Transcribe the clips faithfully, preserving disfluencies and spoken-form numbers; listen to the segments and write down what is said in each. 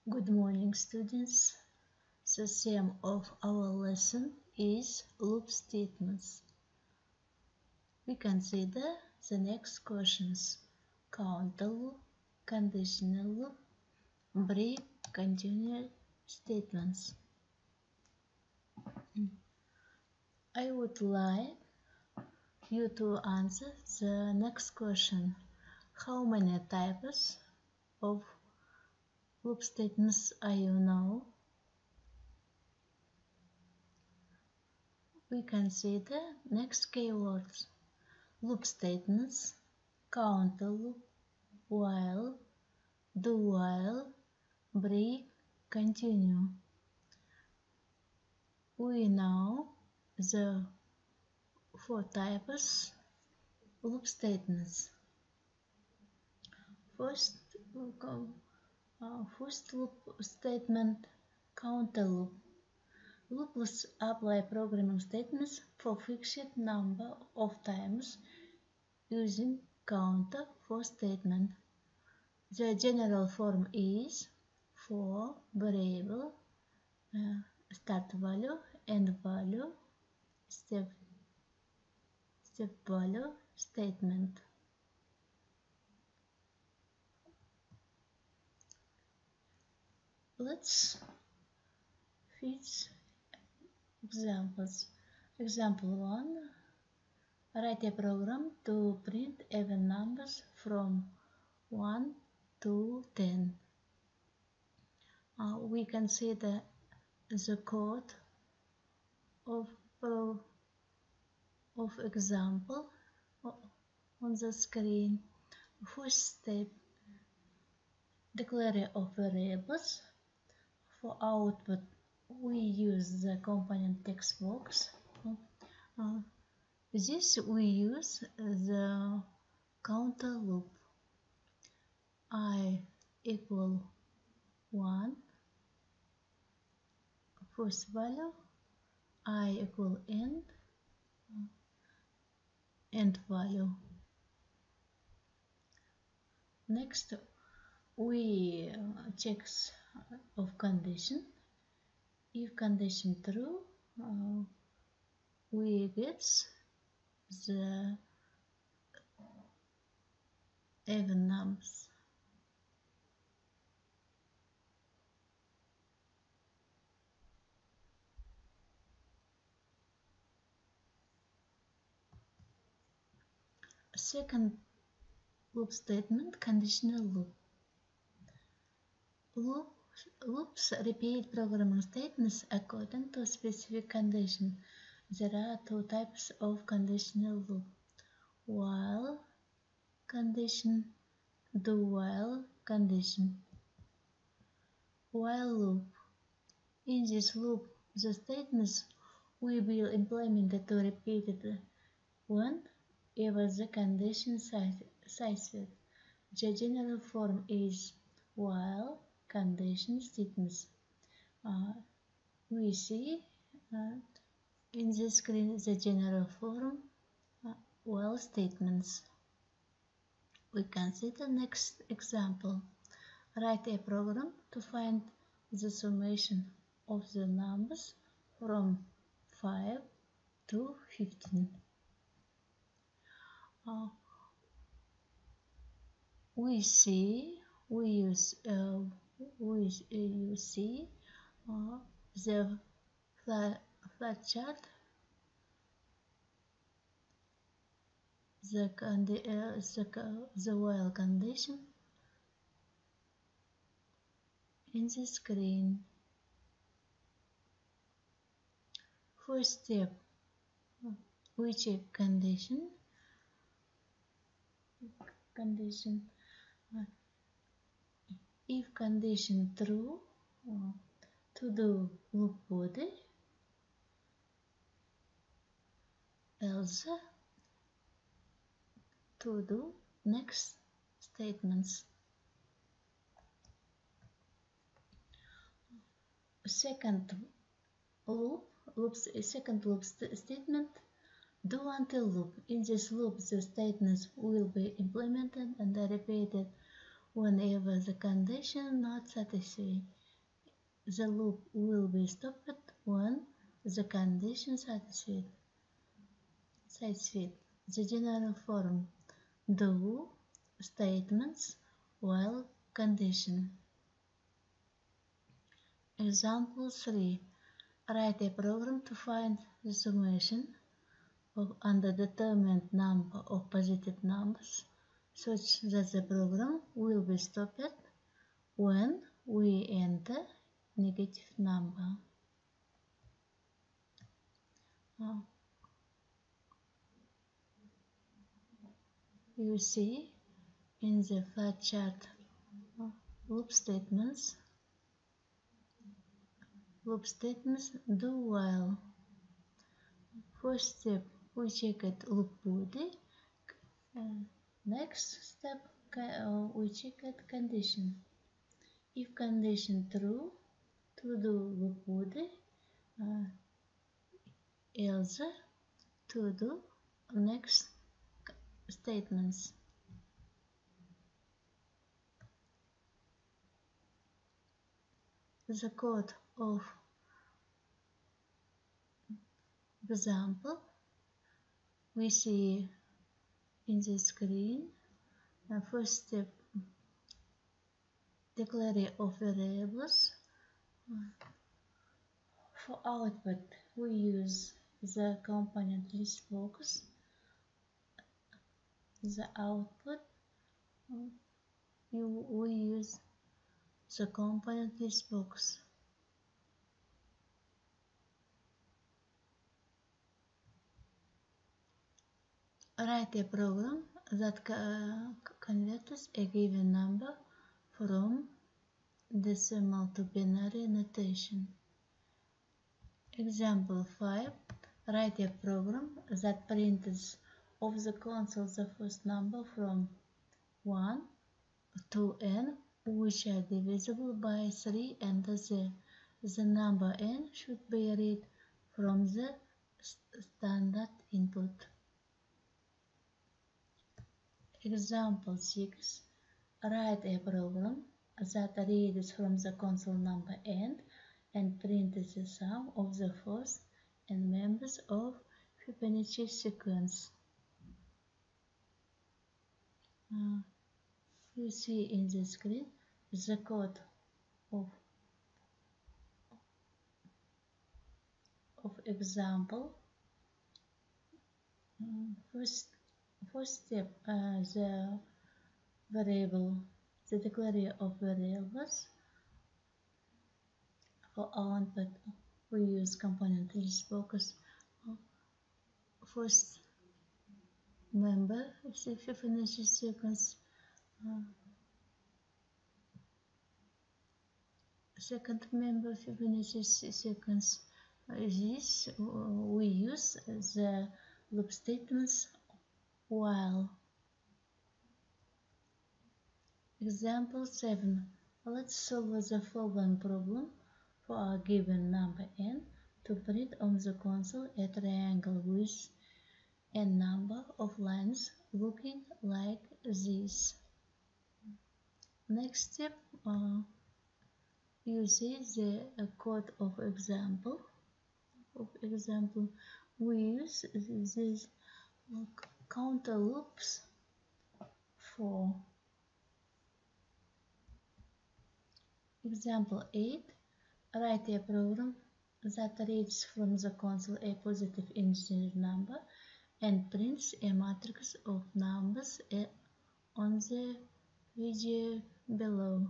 Good morning, students. The theme of our lesson is loop statements. We consider the next questions: counter loop, conditional loop, break, continuous statements. I would like you to answer the next question. How many types of loop statements are you know? We consider next keywords: loop statements, counter loop, while, do while, break, continue. We know the four types loop statements. First, uh, first loop statement, counter loop. Loops apply programming statements for fixed number of times using counter for statement. The general form is for variable uh, start value, end value, step step value statement. Let's fix examples. Example one. Write a program to print even numbers from one to ten. Uh, we consider the code of pro of example on the screen. First step: declare of variables. For output, we use the component text box. Uh, this we use the counter loop. I equal one. First value, I equal end, end value. Next, we uh, checks of condition. If condition true, uh, we get the even numbers. Second loop statement, conditional loop. Loop Loops repeat programming statements according to a specific condition. There are two types of conditional loop: while condition, do while condition. While loop. In this loop, the statements will be implemented to repeated whenever the condition satisfied. The general form is while condition statements. Uh, we see uh, in the screen the general form uh, while statements. We consider next example. Write a program to find the summation of the numbers from five to fifteen. Uh, we see, we use, uh, we uh, you see uh, the flat, flat chart, the, condi uh, the, the while condition in the screen. First step, we check condition, condition. Uh, if condition true, uh, to do loop body, else to do next statements. Second loop, loops, second loop st statement, do until loop. In this loop, the statements will be implemented and are repeated Whenever the condition not satisfied, the loop will be stopped when the condition satisfied. Satisfied. The general form: do statements while condition. Example three. Write a program to find the summation of undetermined number of positive numbers such that the program will be stopped when we enter negative number. Uh, you see in the flat chart uh, loop statements. Loop statements do while. First step, we check it loop body. Uh, next step, uh, we check it condition. If condition true, to do loop body, uh, else to do next statements. The code of example we see in the screen. Uh, first step, declare of variables. For output, we use the component list focus. The output, you, we use the component list focus. Write a program that uh, converts a given number from decimal to binary notation. Example five. Write a program that prints off the console the first number from one to n, which are divisible by three, and the, the number n should be read from the standard input. Example six. Write a program that reads from the console number n and prints the sum of the first n members of Fibonacci sequence. Uh, you see in the screen the code of, of example. Uh, first, first step, uh, the variable, the declaration of variables. For output, we use component list focus. First member of the Fibonacci sequence, uh, second member of Fibonacci sequence. Uh, this uh, we use the loop statements while. Example seven. Let's solve the following problem for a given number n to print on the console a triangle with a number of lines looking like this. Next step, uh, you see the uh, code of example. Of example, we use these uh, counter loops for. Example eight. Write a program that reads from the console a positive integer number and prints a matrix of numbers on the video below.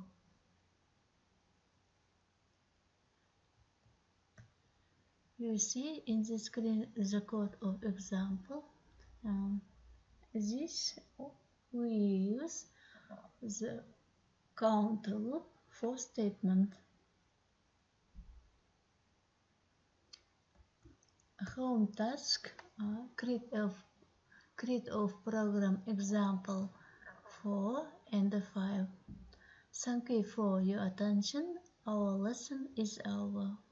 You see in the screen the code of example. Um, this we use the counter loop for statement. Home task, uh, create of create of program example four and five. Thank you for your attention. Our lesson is over.